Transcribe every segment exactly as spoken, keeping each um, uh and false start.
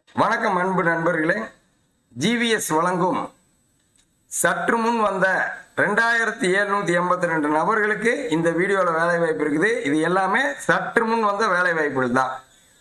வணக்கம் அன்பு நண்பர்களே. ஜிவிஎஸ் வழங்கும் சற்று முன் வந்த ரெண்டாயிரத்தி எழுநூத்தி எண்பத்தி ரெண்டு நபர்களுக்கு இந்த வீடியோவில் வேலை வாய்ப்பு இருக்குது. இது எல்லாமே சற்று முன் வந்த வேலை வாய்ப்புகள் தான்.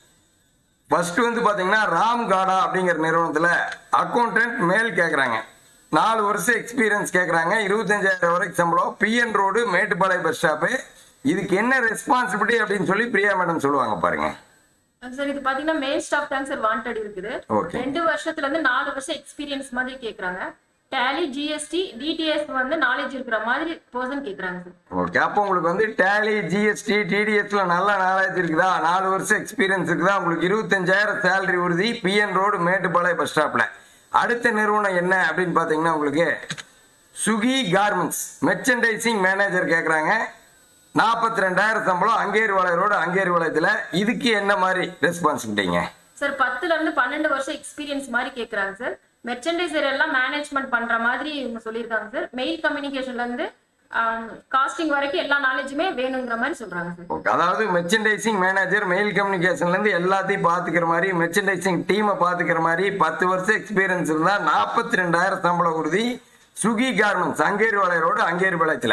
ஃபர்ஸ்ட் வந்து பார்த்தீங்கன்னா ராம் காடா அப்படிங்கிற நிறுவனத்தில் அக்கௌண்டன்ட் மேல் கேட்குறாங்க. நாலு வருஷம் எக்ஸ்பீரியன்ஸ் கேட்குறாங்க. இருபத்தஞ்சாயிரம் வரைக்கும் சம்பளம். PN road Mettupalayam bus stop. இதுக்கு என்ன ரெஸ்பான்சிபிலிட்டி அப்படின்னு சொல்லி பிரியா மேடம் சொல்லுவாங்க பாருங்க. சார் இது பாத்தீங்கன்னா மெயில் ஸ்டாஃப் தான் சார் வாண்டட் இருக்குது. ரெண்டு வருஷத்துல இருந்து நாலு வருஷம் எக்ஸ்பீரியன்ஸ் மாதிரி கேக்குறாங்க. டேலி ஜிஎஸ்டி டிடிஎஸ் வந்து நாலேஜ் இருக்கிற மாதிரி பர்சன் கேக்குறாங்க சார். ஓகே, அப்போ உங்களுக்கு வந்து டேலி ஜிஎஸ்டி டிடிஎஸ்ல நல்ல நாலேஜ் இருக்குதா, நாலு வருஷம் எக்ஸ்பீரியன்ஸ் இருக்குதா, உங்களுக்கு இருபத்தஞ்சாயிரம் சேலரி உறுதி, பிஎன் ரோடு மேட்டுப்பாளையம் பஸ் ஸ்டாப்ல. அடுத்த நிறுவனம் என்ன அப்படின்னு பாத்தீங்கன்னா உங்களுக்கு சுகி கார்மெண்ட்ஸ் மெர்ச்சன்டைசிங் மேனேஜர் கேக்குறாங்க. நாற்பத்தி ரெண்டாயிரம் சம்பளம், அங்கேரி வளைய ரோடு அங்கேரி வளையத்துல. இதுக்கு என்ன மாதிரி ரெஸ்பான்சிபிலிட்டிங்க சார்? பத்துல இருந்து பன்னெண்டு வருஷம் எக்ஸ்பீரியன்ஸ் மாதிரி கேக்குறாங்க சார். மெர்ச்சன்டைசர் எல்லாம் மேனேஜ்மெண்ட் பண்ற மாதிரி இவங்க சொல்லியிருக்காங்க சார். மெயில் கம்யூனிகேஷன்ல இருந்து காஸ்டிங் வரைக்கும் எல்லா நாலேஜுமே வேணுங்கிற மாதிரி சொல்றாங்க சார். ஓகே, அதாவது மெர்ச்சன்டைசிங் மேனேஜர் மெயில் கம்யூனிகேஷன்ல இருந்து எல்லாத்தையும் பாத்துக்கிற மாதிரி, மெர்ச்சன்டைசிங் டீமை பாத்துக்கிற மாதிரி பத்து வருஷம் எக்ஸ்பீரியன்ஸ் இருந்தா நாற்பத்தி ரெண்டாயிரம் சம்பளம் உறுதி. சுகி கார்மெண்ட்ஸ் அங்கேரி வளைய ரோடு அங்கேரி வளையத்துல.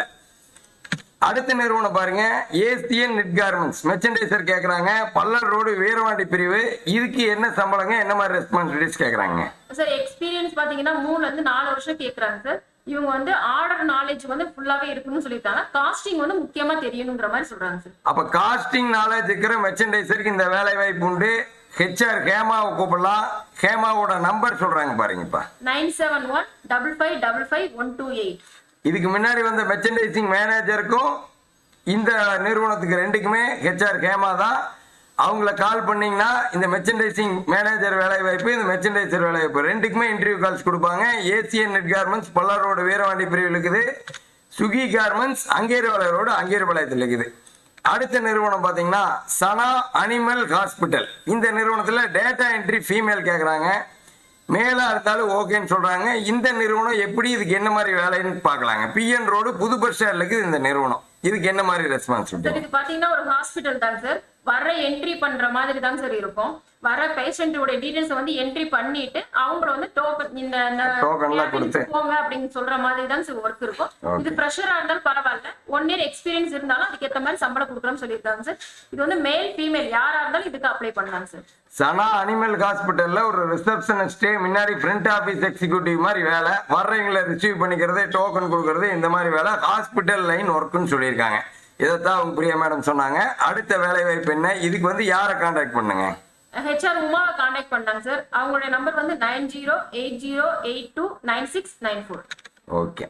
அடுத்த நிறுவனம் பாருங்க ஏசியன் நெட் கார்மெண்ட்ஸ் மெர்ச்சன்டைசர் கேக்குறாங்க. பல்லர் ரோடு வீரவாண்டி பிரிவு. இதுக்கு என்ன சம்பளங்க, என்ன மாதிரி ரெஸ்பான்சிபிலிட்டிஸ் கேக்குறாங்க சார்? எக்ஸ்பீரியன்ஸ் பாத்தீங்கன்னா மூணுல இருந்து நாலு வருஷம் கேக்குறாங்க சார். இவங்க வந்து ஆர்டர் நாலேஜ் வந்து ஃபுல்லாவே இருக்குன்னு சொல்லிட்டாங்க. காஸ்டிங் வந்து முக்கியமா தெரியணுங்கிற மாதிரி சொல்றாங்க சார். அப்ப காஸ்டிங் நாலேஜ் இருக்கிற மெர்ச்சன்டைசருக்கு இந்த வேலை வாய்ப்பு உண்டு. ஹெச்ஆர் ஹேமாவை கூப்பிடலாம். ஹேமாவோட நம்பர் சொல்றாங்க பாருங்கப்பா. Nine seven one double five double five one two eight. இதுக்கு முன்னாடி வந்த மெர்ச்சன்டைசிங் மேனேஜருக்கும் இந்த நிறுவனத்துக்கு ரெண்டுக்குமே ஹெச்ஆர் ஹேமா தான். அவங்கள கால் பண்ணீங்கன்னா இந்த மெர்ச்சன்டைசிங் மேனேஜர் வேலை வாய்ப்பு, இந்த மெர்ச்சன்டைசர் வேலை வாய்ப்பு ரெண்டுக்குமே இன்டர்வியூ கால்ஸ் கொடுப்பாங்க. ஏசியன் நெட் கார்மெண்ட்ஸ் பல்லர் ரோடு வீரவாண்டி பிரிவில் இருக்குது. சுகி கார்மெண்ட்ஸ் அங்கேரி வளைய ரோடு அங்கேரி வளையத்தில் இருக்குது. அடுத்த நிறுவனம் பார்த்தீங்கன்னா சனா அனிமல் ஹாஸ்பிட்டல். இந்த நிறுவனத்தில் டேட்டா என்ட்ரி ஃபீமேல் கேட்குறாங்க. மேலா இருந்தாலும் ஓகேன்னு சொல்றாங்க. இந்த நிறுவனம் எப்படி, இதுக்கு என்ன மாதிரி வேலைன்னு பார்க்கலாங்க. பிஎன் ரோடு புது பஸ் ஸ்டாண்ட்ல இருக்குது இந்த நிறுவனம். இதுக்கு என்ன மாதிரி ரெஸ்பான்சிபிலிட்டி? இது பாத்தீங்கன்னா ஒரு ஹாஸ்பிட்டல் தான் சார். வர என்ட்ரி பண்ற மாதிரி தான் சார் இருக்கும். வர பேஷண்டோட டீடைல்ஸ் வந்து என்ட்ரி பண்ணிட்டு அவங்க வந்து டோக்கன் இந்த டோக்கன்லாம் கொடுத்து போங்க அப்படின்னு சொல்ற மாதிரி தான் சார் ஒர்க் இருக்கும். இது ஃப்ரெஷரா இருந்தாலும் பரவாயில்ல, ஒன் இயர் எக்ஸ்பீரியன்ஸ் இருந்தாலும் அதுக்கு ஏற்ற மாதிரி சம்பளம் கொடுக்குறோம்னு சொல்லியிருக்காங்க சார். இது வந்து மேல் ஃபீமேல் யாரா இருந்தாலும் இதுக்கு அப்ளை பண்ணலாம் சார். சனா அனிமல் ஹாஸ்பிட்டல்ல ஒரு ரிசப்ஷனிஸ்ட், முன்னாடி ஃப்ரண்ட் ஆபீஸ் எக்ஸிக்யூட்டிவ் மாதிரி வேலை, வர்றவங்களை ரிசீவ் பண்ணிக்கிறது, டோக்கன் கொடுக்கறது, இந்த மாதிரி வேலை ஹாஸ்பிட்டல் லைன் ஒர்க்குன்னு சொல்லியிருக்காங்க. இதைத்தான் அவங்க பிரியா மேடம் சொன்னாங்க. அடுத்த வேலை வாய்ப்பு என்ன, இதுக்கு வந்து யாரை கான்டாக்ட் பண்ணுங்க? ஹெச்ஆர் உமாவை கான்டாக்ட் பண்ணாங்க சார். அவங்களுடைய நம்பர் வந்து nine zero eight zero eight two nine six nine four. Okay,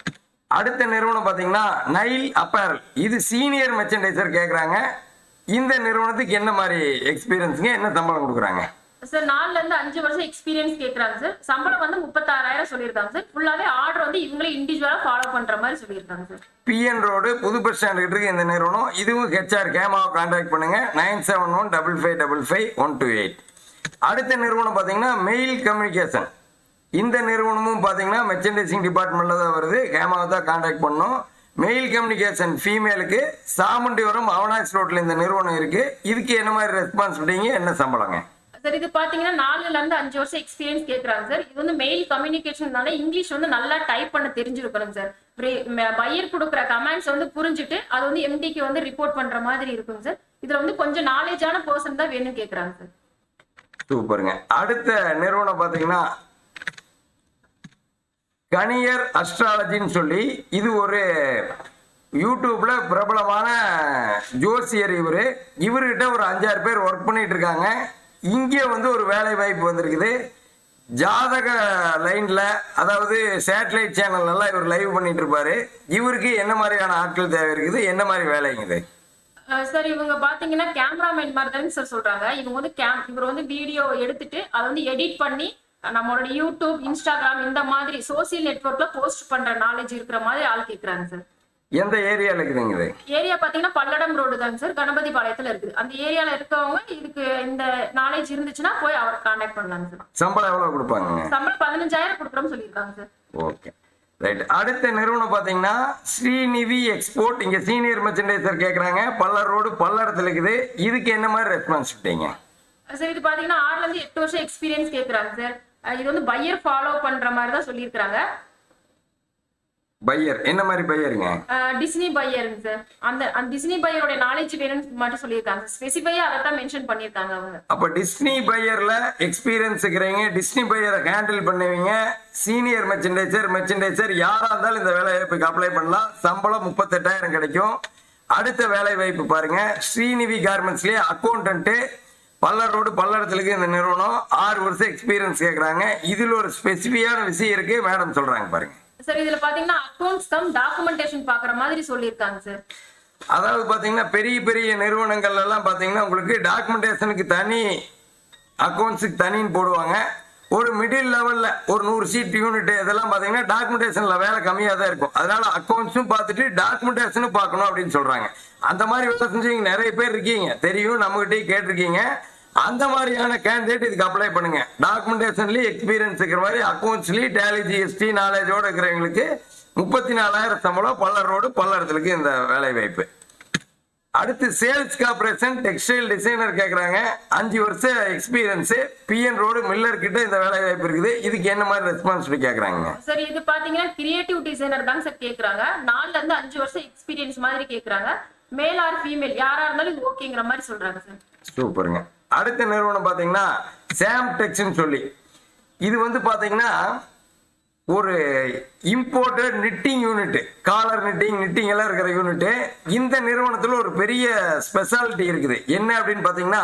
அடுத்த நிறுவனம் பாத்தீங்கன்னா நைல் அப்பேரல். இது சீனியர் மெர்ச்சன்டைசர் கேக்குறாங்க. இந்த நிறுவனத்துக்கு என்ன மாதிரி எக்ஸ்பீரியன்ஸ்ங்க, என்ன சம்பளம் கொடுக்குறாங்க சார்? நாலுல இருந்து அஞ்சு வருஷம் எக்ஸ்பீரியன்ஸ் கேக்குறாங்க சார். சம்பளம் வந்து முப்பத்தாறாயிரம் சொல்லியிருக்காங்க சார். ஃபுல்லாவே ஆர்டர் வந்து இவங்களே இண்டிவிஜுவலா ஃபாலோ பண்ற மாதிரி சொல்லியிருக்காங்க சார். பிஎன் ரோடு புது பஸ் ஸ்டாண்ட் கிட்ட இருக்கு இந்த நிறுவனம். இதுவும் ஹெச்ஆர் கேமாவை கான்டாக்ட் பண்ணுங்க. Nine seven one double five double five one two eight. அடுத்த நிறுவனம் பாத்தீங்கன்னா மெயில் கம்யூனிகேஷன். இந்த நிறுவனமும் பாத்தீங்கன்னா மெர்ச்சன்டைசிங் டிபார்ட்மெண்ட்ல தான் வருது. கேமாவை தான் கான்டாக்ட் பண்ணும். மெயில் கம்யூனிகேஷன் ஃபீமேலுக்கு சாமுண்டிவரம் அவனாஸ் ரோட்ல இந்த நிறுவனம் இருக்கு. இதுக்கு என்ன மாதிரி ரெஸ்பான்சிபிலிட்டிங்க, என்ன சம்பளங்க சார்? இது பாத்தீங்கன்னா நாலுல இருந்து அஞ்சு வருஷம் எக்ஸ்பீரியன்ஸ் கேக்குறாங்க சார். இது வந்து மெயில் கம்யூனிகேஷன்னால இங்கிலீஷ் வந்து நல்லா டைப் பண்ண தெரிஞ்சிருக்கணும் சார். பையர் கொடுக்குற கமெண்ட்ஸ் வந்து புரிஞ்சுட்டு அது வந்து எம்டிக்கு வந்து ரிப்போர்ட் பண்ற மாதிரி இருக்கும் சார். இதுல வந்து கொஞ்சம் நாலேஜான பர்சன் தான் வேணும் கேக்குறாங்க சார். சூப்பருங்க. அடுத்த நிறுவனம் பாத்தீங்கன்னா கணியர் அஸ்ட்ராலஜின்னு சொல்லி, இது ஒரு யூடியூப்ல பிரபலமான ஜோசியர். இவரு இவர்கிட்ட ஒரு அஞ்சாறு பேர் ஒர்க் பண்ணிட்டு இருக்காங்க. இங்கே வந்து ஒரு வேலை வாய்ப்பு வந்திருக்குது. ஜாதக லைன்ல, அதாவது சேட்டலைட் சேனல் எல்லாம் இவர் லைவ் பண்ணிட்டு இருப்பாரு. இவருக்கு என்ன மாதிரியான ஆட்கள் தேவை இருக்குது, என்ன மாதிரி வேலைங்க இது? சார் இவங்க பாத்தீங்கன்னா கேமராமேன் மாதிரி தானே சார் சொல்றாங்க. இவங்க வந்து கேம் இவர் வந்து வீடியோ எடுத்துட்டு அதை வந்து எடிட் பண்ணி நம்மளோட யூடியூப், இன்ஸ்டாகிராம் இந்த மாதிரி சோசியல் நெட்வொர்க்ல போஸ்ட் பண்ற நாலேஜ் இருக்கிற மாதிரி ஆள் கேக்குறாங்க சார். எந்த ஏரியால இருக்குதுங்க இது? ஏரியா பாத்தீங்கன்னா பல்லடம் ரோடு தாங்க சார், கணபதி பாளையத்துல இருக்குது. அந்த ஏரியால இருக்கவங்க இதுக்கு இந்த நாலேஜ் இருந்துச்சுன்னா போய் அவரை கான்டாக்ட் பண்ணலாங்க சார். சம்பளம் எவ்வளவு கொடுப்பாங்க? சம்பளம் பதினஞ்சாயிரம் கொடுக்குறோம்னு சொல்லியிருக்காங்க சார். Okay, right. அடுத்த நிறுவனம் பாத்தீங்கன்னா ஸ்ரீநிதி எக்ஸ்போர்ட். இங்க சீனியர் மெர்ச்சன்டைசர் கேக்குறாங்க. பல்லர் ரோடு பல்லடத்துல இருக்குது. இதுக்கு என்ன மாதிரி ரெஸ்பான்சிபிலிட்டிங்க? சார் இது பாத்தீங்கன்னா ஆறுல இருந்து எட்டு வருஷம் எக்ஸ்பீரியன்ஸ் கேக்குறாங்க சார். இது வந்து பையர் ஃபாலோ பண்ற மாதிரி தான் சொல்லியிருக்காங்க. பையர் என்ன மாதிரி பையருங்க? Disney பையருங்க sir. அந்த அந்த டிஸ்னி பையரோட நாலேஜ் வேணும்னு மட்டும் சொல்லியிருக்காங்க. ஸ்பெசிஃபையா அதை தான் மென்ஷன் பண்ணியிருக்காங்க அவங்க. அப்ப டிஸ்னி பையர்ல எக்ஸ்பீரியன்ஸ் இருக்கிறீங்க, டிஸ்னி பையரை ஹேண்டில் பண்ணுவீங்க, சீனியர் மெர்ச்சன்டைசர் மெர்ச்சன்டைசர் யாரா இருந்தாலும் இந்த வேலை வாய்ப்புக்கு அப்ளை பண்ணலாம். சம்பளம் முப்பத்தெட்டாயிரம் கிடைக்கும். அடுத்த வேலை வாய்ப்பு பாருங்க, ஸ்ரீநிதி கார்மெண்ட்ஸ்லயே அக்கௌண்டன்ட், பல்லர் ரோடு பல்லடத்துலக்கு இந்த நிறுவனம். ஆறு வருஷம் எக்ஸ்பீரியன்ஸ் கேட்கறாங்க. இதுல ஒரு ஸ்பெசிஃபிக்கான விஷயம் இருக்கு, மேடம் சொல்றாங்க பாருங்க. சார் இதுல பாத்தீங்கன்னா அக்கவுண்ட்ஸ் கம் டாக்குமெண்டேஷன் பாக்குற மாதிரி சொல்லியிருக்காங்க சார். அதாவது பாத்தீங்கன்னா பெரிய பெரிய நிறுவனங்கள் எல்லாம் பாத்தீங்கன்னா உங்களுக்கு டாக்குமெண்டேஷனுக்கு தனி, அக்கௌண்ட்ஸுக்கு தனின்னு போடுவாங்க. ஒரு மிடில் லெவல்ல ஒரு நூறு சீட் யூனிட் இதெல்லாம் பாத்தீங்கன்னா டாக்குமெண்டேஷன்ல வேலை கம்மியா தான் இருக்கும். அதனால அக்கௌண்ட்ஸும் பார்த்துட்டு டாக்குமெண்டேஷனும் பார்க்கணும் அப்படின்னு சொல்றாங்க. அந்த மாதிரி வேலை செஞ்சவங்க நிறைய பேர் இருக்கீங்க, தெரியும், நம்மகிட்டே கேட்டிருக்கீங்க. அந்த மாதிரியான கேண்டிடேட் இதுக்கு அப்ளை பண்ணுங்க. டாக்குமெண்டேஷன்லயும் எக்ஸ்பீரியன்ஸ் இருக்கிற மாதிரி, அக்கௌண்ட்ஸ்லயும் டேலி ஜிஎஸ்டி நாலேஜோட இருக்கிறவங்களுக்கு முப்பத்தி நாலாயிரம் சம்பளம், பல்லர் ரோடு பல்லடத்துக்கு இந்த வேலை வாய்ப்பு. அடுத்து சேல்ஸ் கார்பரேஷன் டெக்ஸ்டைல் டிசைனர் கேட்கறாங்க. அஞ்சு வருஷம் எக்ஸ்பீரியன்ஸ், பிஎன் ரோடு மில்லர் கிட்ட இந்த வேலை வாய்ப்பு இருக்குது. இதுக்கு என்ன மாதிரி ரெஸ்பான்சிபிலிட்டி கேட்கறாங்க? சார் இது பாத்தீங்கன்னா கிரியேட்டிவ் டிசைனர் தான் சார் கேட்கறாங்க. நாலுல இருந்து அஞ்சு வருஷம் எக்ஸ்பீரியன்ஸ் மாதிரி கேட்கறாங்க. மேல் ஆர் ஃபீமேல் யாரா இருந்தாலும் இது ஓகேங்கிற மாதிரி சொல்றாங்க சார். சூப்பருங்க. அடுத்த நிறுவனம் பாத்தீங்கன்னா சாம் டெக்ஸ்னு சொல்லி, இது வந்து பாத்தீங்கன்னா ஒரு imported knitting unit, collar knitting knitting எல்லாம் இருக்கிற யூனிட். இந்த நிறுவனத்தில் ஒரு பெரிய ஸ்பெஷாலிட்டி இருக்குது. என்ன அப்படின்னு பாத்தீங்கன்னா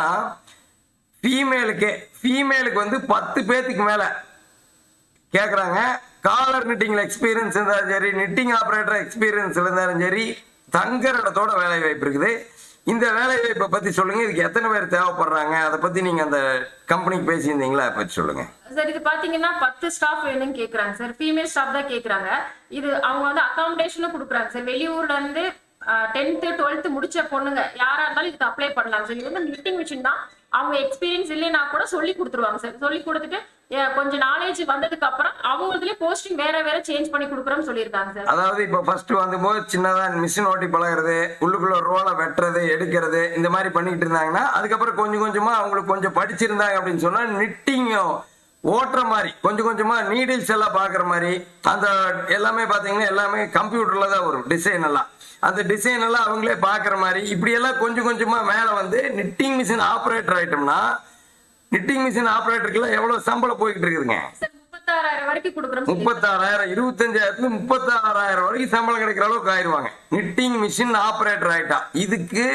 ஃபீமேலுக்கு ஃபீமேலுக்கு வந்து பத்து பேத்துக்கு மேல கேட்கறாங்க. காலர் நிட்டிங்ல எக்ஸ்பீரியன்ஸ் இருந்தாலும் சரி, நிட்டிங் ஆபரேட்டர் எக்ஸ்பீரியன்ஸ் இருந்தாலும் சரி, தங்குற இடத்தோட வேலை வாய்ப்பு இருக்குது. இந்த வேலை வாய்ப்பை பத்தி சொல்லுங்க. இதுக்கு எத்தனை பேர் தேவைப்படுறாங்க, அதை பத்தி நீங்க அந்த கம்பெனிக்கு பேசியிருந்தீங்களா, அதை பத்தி சொல்லுங்க. சார் இது பாத்தீங்கன்னா பத்து ஸ்டாஃப் வேணும்னு கேக்குறாங்க சார். ஃபீமேல் ஸ்டாஃப் தான் கேக்குறாங்க. இது அவங்க வந்து அகாமடேஷனும் கொடுக்குறாங்க சார். வெளியூர்ல இருந்து டென்த்து டுவெல்த்து முடிச்ச பொண்ணுங்க யாரா இருந்தாலும் இதுக்கு அப்ளை பண்ணலாம் சார். இது வந்து நிட்டிங் மிஷின் தான். அவங்க எக்ஸ்பீரியன்ஸ் இல்லைன்னா கூட சொல்லி கொடுத்துருவாங்க சார். சொல்லி கொடுத்துட்டு கொஞ்சம் நாலேஜ் வந்ததுக்கு அப்புறம் அவங்களுக்குள்ளே போஸ்டிங் வேற வேற சேஞ்ச் பண்ணி கொடுக்குறோம்னு சொல்லியிருக்காங்க சார். அதாவது இப்போ ஃபர்ஸ்ட் வந்தபோது சின்னதா மிஷின் ஓட்டி பழகிறது, உள்ளுக்குள்ள ரோலை வெட்டுறது எடுக்கிறது இந்த மாதிரி பண்ணிட்டு இருந்தாங்கன்னா, அதுக்கப்புறம் கொஞ்சம் கொஞ்சமா அவங்களுக்கு கொஞ்சம் படிச்சிருந்தாங்க அப்படின்னு சொன்னா நிட்டிங் ஓட்டுற மாதிரி கொஞ்சம் கொஞ்சமா நீடில்ஸ் எல்லாம் பாக்குற மாதிரி, அந்த எல்லாமே பாத்தீங்கன்னா எல்லாமே கம்ப்யூட்டர்ல தான் வரும் டிசைன் எல்லாம். அந்த டிசைன் எல்லாம் அவங்களே பாக்குற மாதிரி இப்படி எல்லாம் கொஞ்சம் கொஞ்சமா மேல வந்து நிட்டிங் மிஷின் ஆபரேட்டர் ஆயிட்டோம்னா, நிட்டிங் மிஷின் ஆபரேட்டருக்கு எவ்வளவு சம்பளம் போய்கிட்டு இருக்குதுங்க? முப்பத்தாறாயிரம் வரைக்கும் கொடுக்குறோம். முப்பத்தாறாயிரம் இருபத்தஞ்சாயிரத்துல முப்பத்தாறாயிரம் வரைக்கும் சம்பளம் கிடைக்கிற அளவுக்கு ஆயிடுவாங்க நிட்டிங் மிஷின் ஆபரேட்டர் ஆயிட்டா. இதுக்கு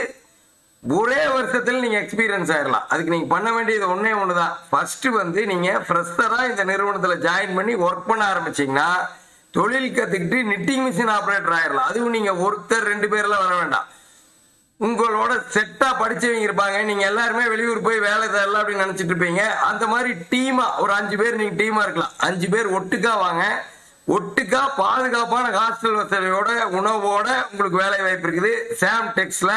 ஒரே வருஷத்துல நீங்க எக்ஸ்பீரியன்ஸ் ஆயிடலாம். அதுக்கு நீங்க பண்ண வேண்டியது ஒன்னே ஒண்ணுதான். ஃபர்ஸ்ட் வந்து நீங்க ஃப்ரெஷரா இந்த நிறுவனத்துல ஜாயின் பண்ணி ஒர்க் பண்ண ஆரம்பிச்சீங்கன்னா தொழில் கத்துக்கிட்டு நிட்டிங் மிஷின் ஆபரேட்டர் ஆயிடலாம். அதுவும் நீங்க ஒருத்தர் ரெண்டு பேர்லாம் வர வேண்டாம். உங்களோட செட்டா படிச்சவங்க இருப்பாங்க. நீங்க எல்லாருமே வெளியூர் போய் வேலை தரலாம் அப்படின்னு நினைச்சிட்டு இருப்பீங்க. அந்த மாதிரி டீமா ஒரு அஞ்சு பேர் நீங்க டீமா இருக்கலாம். அஞ்சு பேர் ஒட்டுக்கா வாங்க. ஒட்டுக்கா பாதுகாப்பான ஹாஸ்டல் வசதியோட உணவோட உங்களுக்கு வேலை வாய்ப்பு இருக்குது. சாம் டெக்ஸ்ல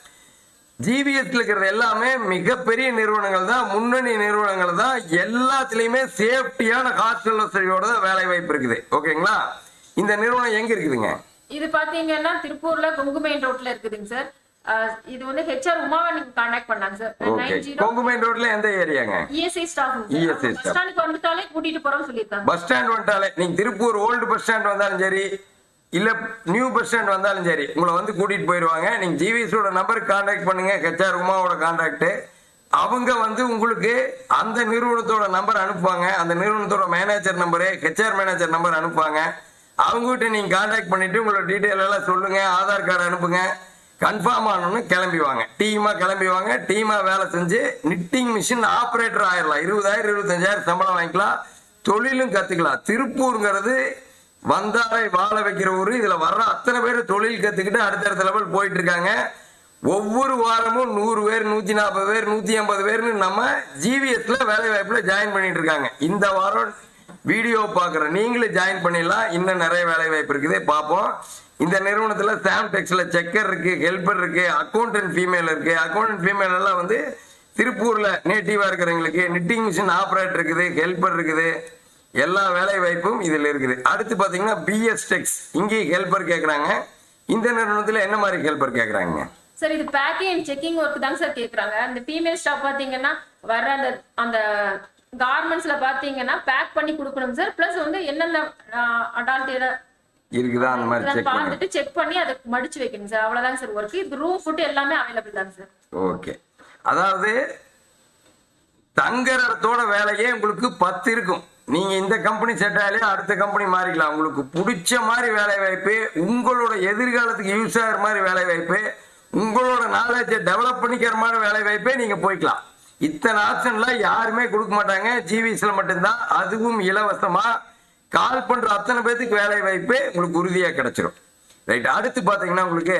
ஜிபிஎஸ்ல இருக்கிறது எல்லாமே மிகப்பெரிய நிறுவனங்கள் தான், முன்னணி நிறுவனங்கள் தான். எல்லாத்துலயுமே சேஃப்டியான ஹாஸ்டல் வசதியோட தான் வேலை வாய்ப்பு இருக்குது. ஓகேங்களா? இந்த நிறுவனம் எங்க இருக்குதுங்க? இது பாத்தீங்கன்னா திருப்பூர்ல கொங்குமெயின் ரோட்ல இருக்குதுங்க சார். இது வந்து ஹெச்ஆர் உமாவை நீங்க கான்டாக்ட் பண்ணாங்க சார். ஓகே. கொங்குமெயின் ரோட்ல எந்த ஏரியாங்க? ESI staff. ESI staff. Bus ஸ்டாண்டுக்கு வந்துட்டாலே கூட்டிட்டு போறோம்னு சொல்லிருக்காங்க. பஸ் ஸ்டாண்ட் வந்துட்டாலே நீங்க திருப்பூர் ஓல்டு பஸ் ஸ்டாண்ட் வந்தாலும் சரி, இல்ல நியூ பஸ் ஸ்டாண்ட் வந்தாலும் சரி, உங்களை வந்து கூட்டிட்டு போயிடுவாங்க. நீங்க ஜிவிஎஸோட நம்பருக்கு கான்டாக்ட் பண்ணுங்க, ஹெச்ஆர் உமாவோட கான்டாக்ட். அவங்க வந்து உங்களுக்கு அந்த நிறுவனத்தோட நம்பர் அனுப்புவாங்க. அந்த நிறுவனத்தோட manager number, HR manager number அனுப்புவாங்க. அவங்ககிட்ட நீங்க கான்டாக்ட் பண்ணிட்டு உங்களோட டீட்டெயில் எல்லாம் சொல்லுங்க, ஆதார் கார்டு அனுப்புங்க. கன்ஃபார்ம் ஆனோன்னு கிளம்பிவாங்க. டீமா கிளம்பிவாங்க. டீமா வேலை செஞ்சு நிட்டிங் மிஷின் ஆபரேட்டர் ஆயிடலாம். இருபதாயிரம் இருபத்தஞ்சாயிரம் சம்பளம் வாங்கிக்கலாம். தொழிலும் கத்துக்கலாம். திருப்பூருங்கிறது வந்தாரை வாழ வைக்கிற ஊரு. இதுல வர்ற அத்தனை பேர் தொழில் கத்துக்கிட்டு அடுத்தடுத்த லெவல் போயிட்டு இருக்காங்க. ஒவ்வொரு வாரமும் நூறு பேர், நூத்தி நாற்பது பேர், நூத்தி ஐம்பது பேர்னு நம்ம ஜிவிஎஸ்ல வேலை வாய்ப்புல ஜாயின் பண்ணிட்டு இருக்காங்க. இந்த வாரம் வீடியோ பாக்குற நீங்களும் ஜாயின் பண்ணிடலாம். இன்னும் நிறைய வேலை வாய்ப்பு இருக்குது, பார்ப்போம். இந்த நிறுவனத்துல சாம் டெக்ஸ்ல செக்கர் இருக்கு, ஹெல்பர் இருக்கு, அக்கௌண்டன்ட் ஃபீமேல் இருக்கு. அக்கௌண்டன்ட் ஃபீமேல் எல்லாம் வந்து திருப்பூர்ல நேட்டிவா இருக்கிறவங்களுக்கு நிட்டிங் மிஷின் ஆபரேட்டர் இருக்குது, ஹெல்பர் இருக்குது. எல்லா வேலை வாய்ப்பும் இதுல இருக்குது. அடுத்து பாத்தீங்கன்னா பிஎஸ் டெக்ஸ், இங்கே ஹெல்பர் கேக்குறாங்க. இந்த நிறுவனத்துல என்ன மாதிரி ஹெல்பர் கேக்குறாங்க? சார் இது பேக்கிங் அண்ட் செக்கிங் ஒர்க் தாங்க சார் கேக்குறாங்க. இந்த ஃபீமேல் ஸ்டாஃப் பாத்தீங்கன்னா வர்ற அந்த அந்த கார்மெண்ட்ஸ்ல பாத்தீங்கன்னா பேக் பண்ணி கொடுக்கணும் சார். பிளஸ் வந்து என்னென்ன அடால்ட் இருக்குதா அந்த மாதிரி செக் பார்த்துட்டு செக் பண்ணி அதை மடிச்சு வைக்கணும் சார். அவ்வளவுதான் சார் ஒர்க். இது ரூம் ஃபுட் எல்லாமே அவைலபிள் தான் சார். ஓகே, அதாவது தங்குற இடத்தோட வேலையே உங்களுக்கு பத்து இருக்கும். நீங்க இந்த கம்பெனி செட் ஆகலையே அடுத்த கம்பெனி மாறிக்கலாம். உங்களுக்கு பிடிச்ச மாதிரி வேலை வாய்ப்பு, உங்களோட எதிர்காலத்துக்கு யூஸ் ஆகிற மாதிரி வேலை வாய்ப்பு, உங்களோட நாலேஜை டெவலப் பண்ணிக்கிற மாதிரி வேலை வாய்ப்பே நீங்க போய்க்கலாம். இத்தனை ஆப்ஷன்லாம் யாருமே கொடுக்க மாட்டாங்க, ஜிவிஸ்ல மட்டும்தான். அதுவும் இலவசமா கால் பண்ற அத்தனை பேருக்கு வேலை வாய்ப்பு உங்களுக்கு உறுதியா கிடைச்சிடும். ரைட், அடுத்து பாத்தீங்கன்னா உங்களுக்கு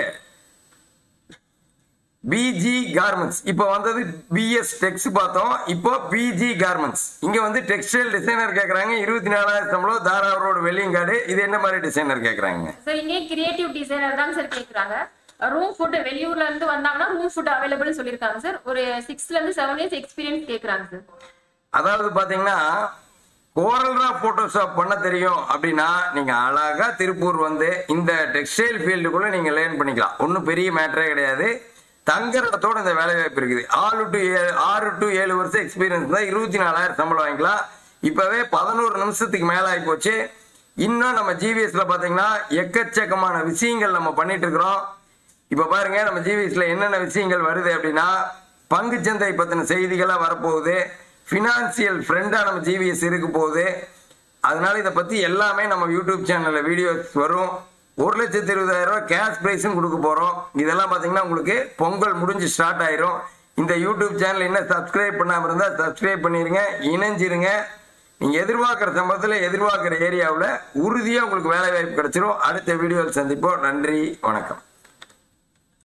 பிஜி கார்மெண்ட்ஸ். இப்போ வந்தது பிஎஸ் டெக்ஸ் பார்த்தோம், இப்போ பிஜி கார்மெண்ட்ஸ். இங்க வந்து டெக்ஸ்டைல் டிசைனர் கேக்குறாங்க, இருபத்தி நாலாயிரம் சம்பளம், தாரா ரோடு வெள்ளியங்காடு. இது என்ன மாதிரி டிசைனர் கேக்குறாங்க சார்? இங்கே கிரியேட்டிவ் டிசைனர் தான் சார் கேக்குறாங்க. ரூம் ஃபுட் வெளியூர்ல இருந்து வந்தாங்கன்னா ரூம் ஃபுட் அவைலபிள் சொல்லிருக்காங்க சார். ஒரு சிக்ஸ்ல இருந்து செவன் இயர்ஸ் எக்ஸ்பீரியன்ஸ் கேக்குறாங்க சார். அதாவது பாத்தீங்கன்னா கோரல்ரா போட்டோஷாப் பண்ண தெரியும் அப்படின்னா நீங்க அழகா திருப்பூர் வந்து இந்த டெக்ஸ்டைல் ஃபீல்டுக்குள்ள நீங்க லேர்ன் பண்ணிக்கலாம். ஒன்றும் பெரிய மேட்டரே கிடையாது. தங்குற இடத்தோட இந்த வேலை வாய்ப்பு இருக்குது. ஆறு டு ஏழு ஆறு டு ஏழு வருஷம் எக்ஸ்பீரியன்ஸ் தான், இருபத்தி நாலாயிரம் சம்பளம் வாங்கிக்கலாம். இப்பவே பதினோரு நிமிஷத்துக்கு மேல ஆகி போச்சு. இன்னும் நம்ம ஜிவிஎஸ்ல பாத்தீங்கன்னா எக்கச்சக்கமான விஷயங்கள் நம்ம பண்ணிட்டு இருக்கிறோம். இப்ப பாருங்க நம்ம ஜிவிஎஸ்ல என்னென்ன விஷயங்கள் வருது அப்படின்னா, பங்குச்சந்தை பத்தின செய்திகளா வரப்போகுது, பினான்சியல் ஃப்ரெண்டா நம்ம ஜிவிஎஸ் இருக்க போகுது. அதனால இதை பத்தி எல்லாமே நம்ம யூடியூப் சேனல்ல வீடியோஸ் வரும். ஒரு லட்சத்தி இருபதாயிரம் ரூபாய் கேஷ் பிரைஸும் கொடுக்க போறோம். இதெல்லாம் பாத்தீங்கன்னா உங்களுக்கு பொங்கல் முடிஞ்சு ஸ்டார்ட் ஆயிரும். இந்த யூடியூப் சேனல் இன்னும் சப்ஸ்கிரைப் பண்ணாம இருந்தா சப்ஸ்கிரைப் பண்ணிருங்க, இணைஞ்சிருங்க. நீங்க எதிர்பார்க்கிற சம்பளத்துல எதிர்பார்க்கிற ஏரியாவில் உறுதியா உங்களுக்கு வேலை வாய்ப்பு கிடைச்சிரும். அடுத்த வீடியோவில் சந்திப்போம். நன்றி, வணக்கம்.